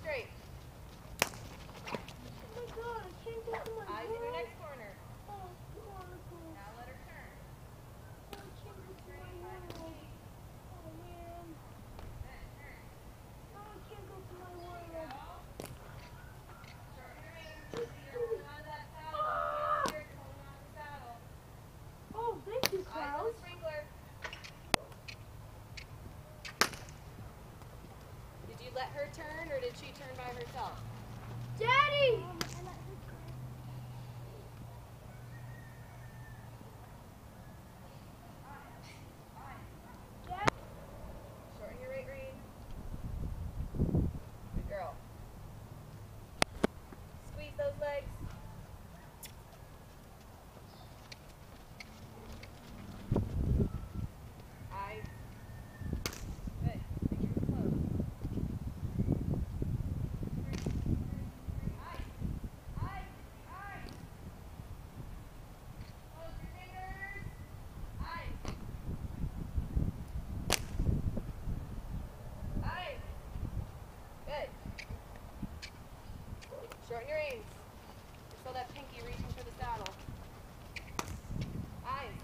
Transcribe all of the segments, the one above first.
straight. Oh my god, I can't get to my Eyes in your next corner. Oh, wonderful. Now let her turn. I can't get to my world. Oh man. Good, turn. No, I can't go to my world. There you go. Shorten your reins. You're holding on to that saddle. Don't get scared. You're holding on to the saddle. Oh, thank you, Eyes on Klaus. the sprinkler. Did you let her turn or did she turn by herself? Daddy! Shorten your right rein. Good girl. Squeeze those legs. Eyes. Good. Fingers closed. Eyes. Eyes. Eyes. Close your fingers. Eyes. Eyes. Good. Shorten your reins. Just feel that pinky reaching for the saddle. Eyes.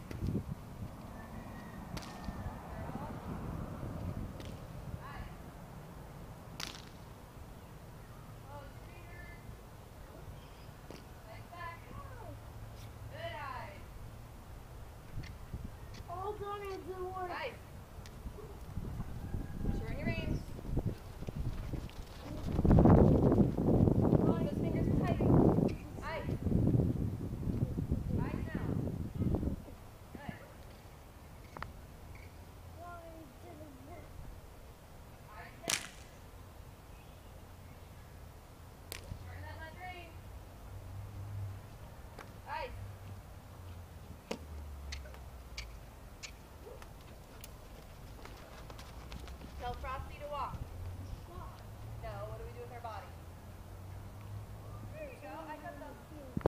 Eyes. Close your fingers. Legs back. Good eyes. All done and do work. Eyes.